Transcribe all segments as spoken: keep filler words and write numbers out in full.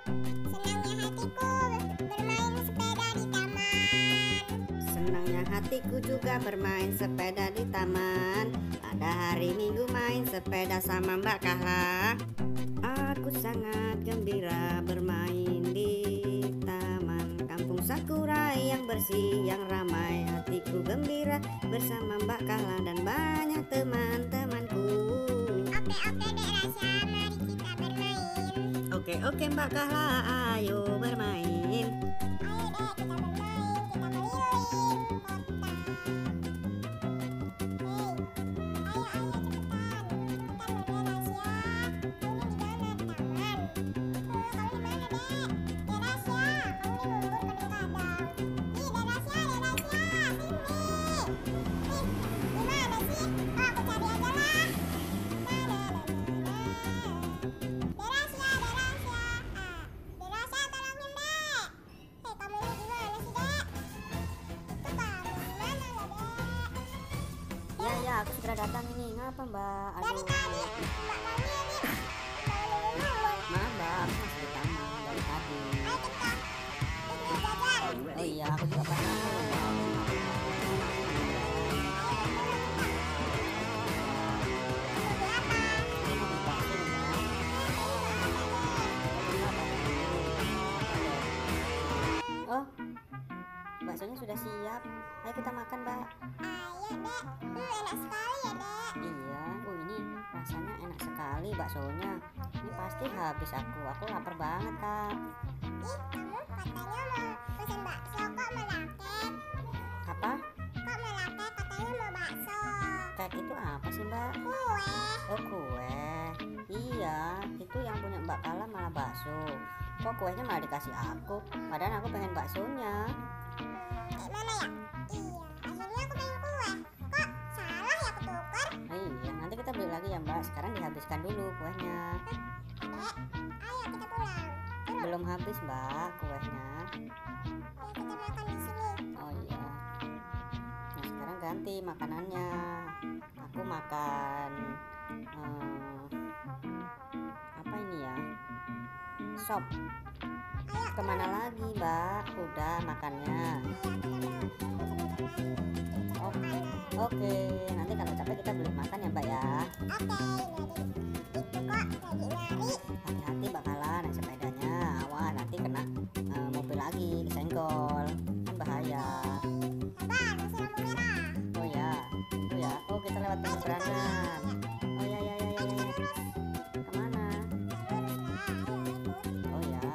Senangnya hatiku bermain sepeda di taman. Senangnya hatiku juga bermain sepeda di taman. Pada hari Minggu main sepeda sama Mbak Kahla. Aku sangat gembira bermain di taman kampung Sakura yang bersih, yang ramai. Hatiku gembira bersama Mbak Kahla dan banyak teman-temanku. Oke oke Dek Rasya, mari kita bermain. Oke oke Mbak Kahla, ayo bermain. Ayo Dek, kita bermain, kita keliling kota. Hei, ayo ayo cepetan, cepetan Dek Rasya. Ini di mana di taman? Oh, kamu di mana Dek? Dek Rasya, kamu di lumpur kadang-kadang. Ih, Dek Rasya, Dek Rasya, sini. Ih, di mana sih? Oh, aku cari aja lah. Derasya, Derasya, ah, Derasya tolongin Dek. Hei, kamu ini gimana sih Dek? Itu kamu gimana ya Dek? Ya ya, aku segera datang ini. Ngapa Mbak? Dari Aduh. tadi Mbak Mami ini bangun-bangun. Maaf Mbak, aku masih di taman dari tadi. Ayo kita piknik jajan. Oh iya, aku juga pernah. Oh, baksonya sudah siap. Ayo kita makan, Mbak. Ayo Dek, hmm, enak sekali ya Dek. Iya, oh ini rasanya enak sekali baksonya. Ini pasti habis aku. Aku lapar banget, Kak. Ih, kamu katanya mau pesen bakso, kok melakek? Apa? Kok melakek katanya mau bakso? Kek itu apa sih, Mbak? Kue. Oh, kue. Iya, itu yang punya Mbak Kala malah bakso. Kok kuenya malah dikasih aku? Padahal aku pengen baksonya. Kayak mana ya? Iya, akhirnya aku pengen kue. Kok salah ya aku tuker? Iya, nanti kita beli lagi ya, Mbak. Sekarang dihabiskan dulu kuenya. Dek, ayo kita pulang. Turun. Belum habis, Mbak, kuenya. Ya, kita makan di sini. Oh iya. Nah, sekarang ganti makanannya. Aku makan eh, apa ini ya? Sop. Ayo. Kemana lagi, Mbak? Udah makannya. Iya, kita mau. Oh, oke. Nanti kalau capek kita beli makan ya, Mbak ya. Oke, ini ada itu kok lagi nyari. Hati-hati bakalan naik sepedanya. Awas nanti kena eh, mobil lagi, kesenggol. Kan bahaya. Sabar, masih lampu merah. Oh ya, itu ya. Oh, kita lewat penyeberangan. Oh ya ya ya ya. ya. Kemana? Lurus lah, ayo ikut. Oh ya.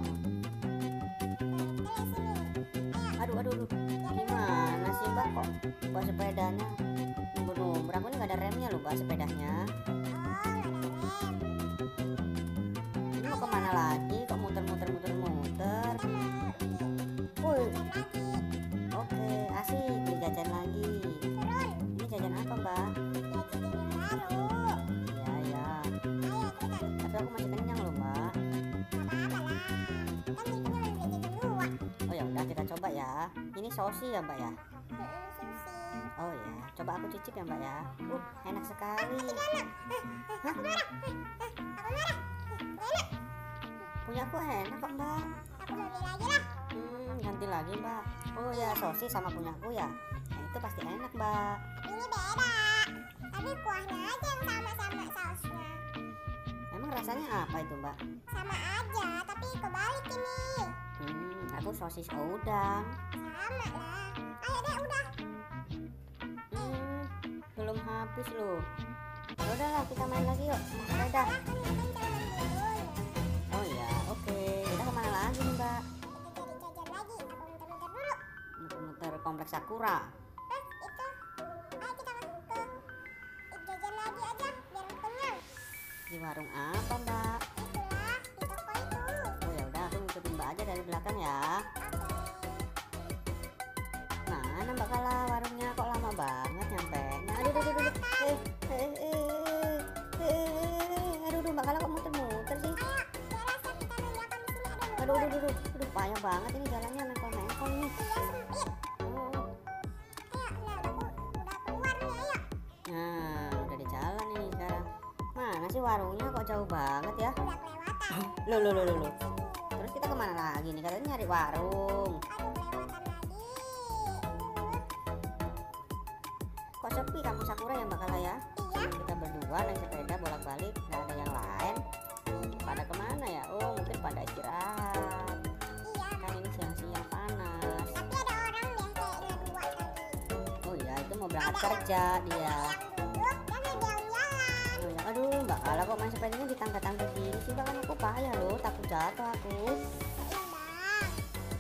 Kita lihat sini. Ayo. Aduh aduh aduh. Gimana sih Mbak kok bawa sepedanya? Number-number aku ini gak ada remnya loh Mbak sepedanya. Oh, nggak ada rem. Ini mau kemana lagi? Kok muter-muter muter-muter? Kita mau ini Woi, jajan lagi. oke asik beli jajan lagi. Turun. Ini jajan apa Mbak? Jajan yang baru. Ya ya. Ayo cepetan. Tapi aku masih kenyang loh Mbak. Nggak apa-apa lah. Kan ini cuma beli jajan dua. Oh ya udah kita coba ya. Ini sosis ya Mbak ya. Mm-mm, sushi. Oh ya, coba aku cicip ya Mbak ya. Uh, enak sekali. Tiga anak. Eh, eh, aku marah. Eh, eh, aku marah. Eh, nggak enak. Punya aku enak kok Mbak. Aku mau beli lagi lah. Hmm, ganti lagi Mbak. Oh ya, sosis sama punya aku ya. Nah, itu pasti enak Mbak. Tapi ini beda. Tapi kuahnya aja yang sama sama sausnya. Emang rasanya apa itu Mbak? Sama aja, tapi kebalik ini. Hmm, aku sosis udang. Sama lah. Ayo deh, udah. Hmm, belum habis loh. Ya udahlah kita main lagi yuk. Naik sepeda. Lah, kan ini kan jalan dulu. Oh ya, oke. Kita kemana lagi nih Mbak? Kita cari jajan lagi. Aku muter-muter dulu. Muter-muter kompleks Sakura. Hah, itu. Ayo kita ke ke jajan lagi aja, biar kenyang. Di warung apa Mbak? Itulah, di toko itu. Oh ya udah, aku ngikutin Mbak aja dari belakang ya. Mana Mbak Kala warungnya kok lama banget nyampe nya? Aduh, aduh, aduh, aduh. Eh, eh, eh, eh, eh, aduh, aduh, Mbak Kala kok muter-muter sih? Ayo, biar rasa kita nanyakan di sini ada Aduh, aduh, aduh, aduh, aduh, payah banget ini jalannya mengkol-mengkol nih. Iya, sempit. Oh, Ayo, nah udah, ku- udah keluar nih, ayo. nah udah di jalan ini sekarang. Mana sih warungnya kok jauh banget ya? Udah kelewatan. Loh, loh, loh, loh, loh. Sini. kita kemana lagi nih? Katanya nyari warung. Aduh, kelewatan lagi. Kok sepi kampung Sakura ya Mbak Kala ya? Iya. Kita berdua naik sepeda bolak-balik, nggak ada yang lain. Pada kemana ya? Oh mungkin pada istirahat. Iya. Kan ini siang-siang panas. Tapi ada orang deh kayaknya dua tadi. Oh iya itu mau berangkat kerja dia. Yang duduk dan ada yang jalan. Oh, ya, aduh Mbak Kala kok main sepedanya di tangga-tangga gini sih Mbak, kan aku payah loh, takut jatuh aku. Seimbang.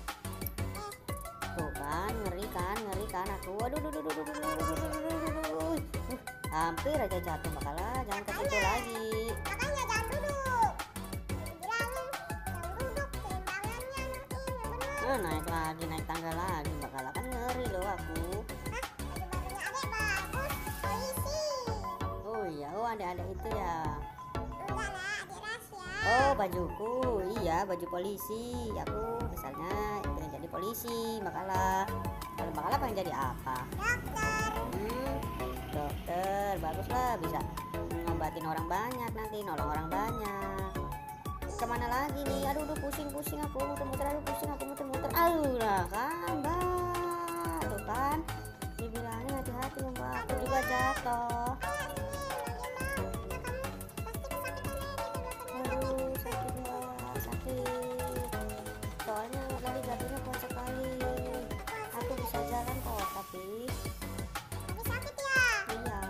Tuh kan ngeri kan, ngeri kan aku. Aduh, aduh, aduh, aduh, aduh, aduh, aduh, aduh, aduh, aduh. Uh, hampir aja jatuh Mbak Kala, jangan ke situ lagi. Makanya jangan duduk. Bilangin jangan duduk, seimbangannya nanti yang bener. Nah, naik lagi, naik tangga lagi Mbak Kala, kan ngeri loh aku. Hah? Baju barunya adek bagus, polisi. Oh iya, oh ada-ada itu ya. Enggak lah, adik rahasia. Oh bajuku, iya baju polisi. Aku misalnya pengen jadi polisi Mbak Kala. Kalau Mbak Kala pengen jadi apa? Dokter. Hmm, dokter, baguslah bisa ngobatin orang banyak nanti, nolong orang banyak. Kemana lagi nih? Aduh, aduh pusing-pusing aku, muter-muter, aduh pusing aku muter-muter. Aduh lah kan Mbak, tuh kan dibilangin hati-hati loh Mbak, aku juga jatuh. Aduh sakit Mbak, sakit. Soalnya tadi jatuhnya kuat sekali. Aku bisa jalan kok, tapi Tapi sakit ya? iya.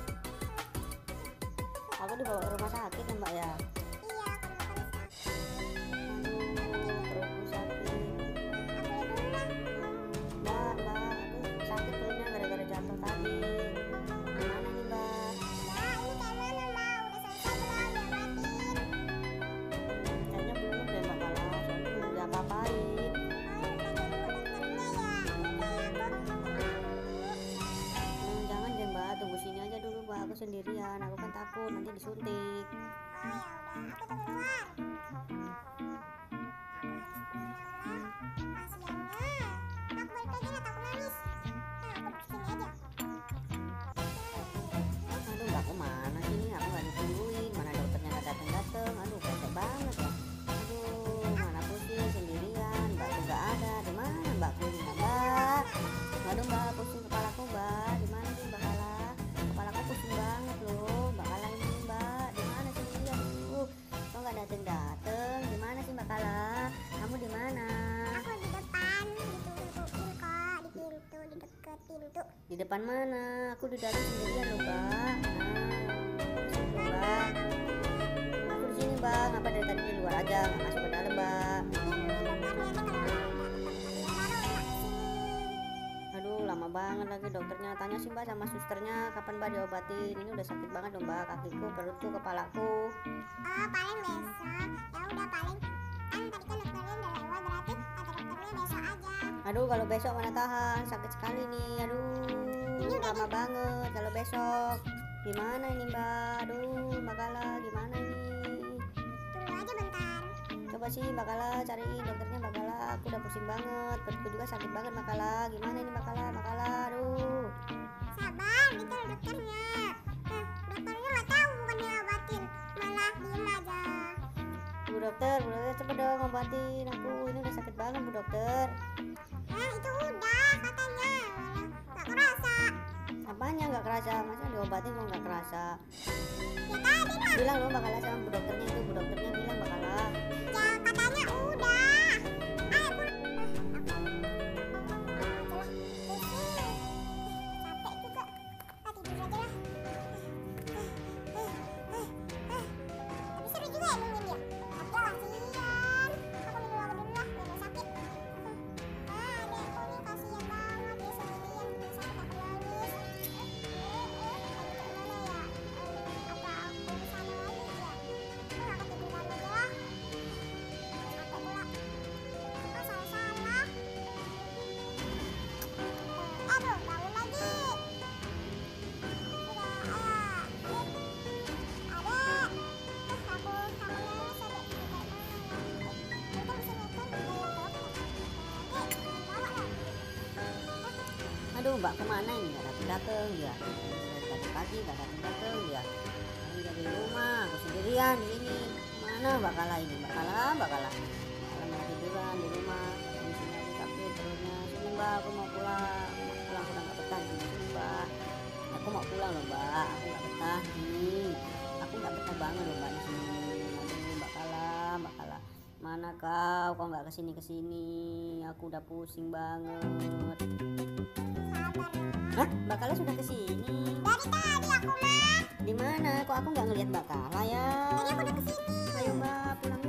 Aku dibawa ke rumah sakit ya Mbak ya. Iya, kalau makan sakit. Aduh, perutku sakit. Aku dulu lah. Mbak, Mbak, aku sakit perutnya gara-gara jatuh tadi. Gimana nih Mbak? Nah, ini kayak mana, Mbak? Udah selesai belum diobatin? Kayaknya belum deh Mbak Kala, soalnya belum diapa-apain. Oh, udah jadi dokternya ya? Oke, aku Hmm, jangan deh Mbak, tunggu sini aja dulu Mbak, aku sendirian. Aku kan takut nanti disuntik. Oh ya udah, aku tunggu luar. Aku harus pulang lah. Kasiannya. Aku balik lagi lah, takut nangis. Nah, aku duduk sini aja. Aduh Mbak kemana sih ini? Aku nggak ditungguin. Mana dokternya nggak dateng-dateng. Aduh bete banget ya. Aduh mana pusing sendirian. Mbakku nggak ada. Di mana Mbakku ini Mbak? Aduh Mbak pusing kepalaku Mbak. Di mana sih Mbak Kala? Kepalaku pusing banget loh. Mbak Kala ini Mbak. Di mana sih dia? Aduh kok nggak dateng-dateng? Di mana sih Mbak Kala? Kamu di mana? Aku di depan, ditungguin kok di pintu, di deket pintu. Di depan mana? Aku di dalam sendirian loh Mbak. Nah, Mbak. Aku di sini Mbak. Ngapa dari tadi di luar aja nggak masuk ke dalam Mbak? Aduh lama banget lagi dokternya. Tanya sih Mbak sama susternya kapan Mbak diobatin. Ini udah sakit banget dong Mbak. Kakiku, perutku, kepalaku. Oh, paling besok. Ya udah paling. Kan tadi kan dokternya udah lewat, berarti kata dokternya besok aja. Aduh kalau besok mana tahan. Sakit sekali nih. Aduh lama banget kalau besok. Gimana ini Mbak? Aduh Mbak Kala gimana ini? Tunggu aja bentar. Coba sih Mbak Kala cariin dokternya Mbak Kala. Aku udah pusing banget. Perutku juga sakit banget Mbak Kala. Gimana ini Mbak Kala? Mbak Kala aduh. Sabar, itu dokternya. Nah, dokternya nggak tahu bukan diobatin, malah diem aja. Bu dokter, Bu dokter cepet dong obatin aku. Ini udah sakit banget Bu dokter. Nah, itu udah katanya, malah nggak kerasa. Apanya nggak kerasa? Masa diobatin kok nggak kerasa? Ya tadi lah, Bilang loh Mbak Kala sama Bu dokternya itu. Bu dokternya bilang Mbak Kala. ya katanya udah. Ayo pulang. Ah, aku aja lah, pusing. Capek juga. Ah, tidur aja lah. Tapi seru juga ya nungguin dia. Tapi lah kasihan. Aku minum obat dulu lah, biar nggak sakit. Ah, adekku nih kasihan banget dia sendirian, bisa tak nangis. Apa aku kesana lagi ya? Ah, aku tiduran aja lah. Capek pula. Oh, salah-salah. Aduh, bangun lagi. Udah, ah. Adek. Eh, aku aku nangis adek. Kita bisa nyetir di dalam dokter. Adek, bawa lah. Aduh Mbak kemana ini? Nggak datang datang dia. Dari tadi pagi nggak datang datang dia. Sekarang dari rumah aku sendirian di sini. Mana Mbak Kala ini? Mbak Kala, Mbak Kala. Kala malah Aku mau pulang loh Mbak, aku nggak betah nih. Aku nggak betah banget loh Mbak di sini. Aduh Mbak Kala, Mbak Kala, mana kau? Kau nggak kesini kesini? Aku udah pusing banget. Sabar lah. Hah? Mbak Kala sudah kesini? Dari tadi aku mah. Di mana? Kok aku nggak ngelihat Mbak Kala ya? Tadi aku udah kesini. Ayo Mbak, pulang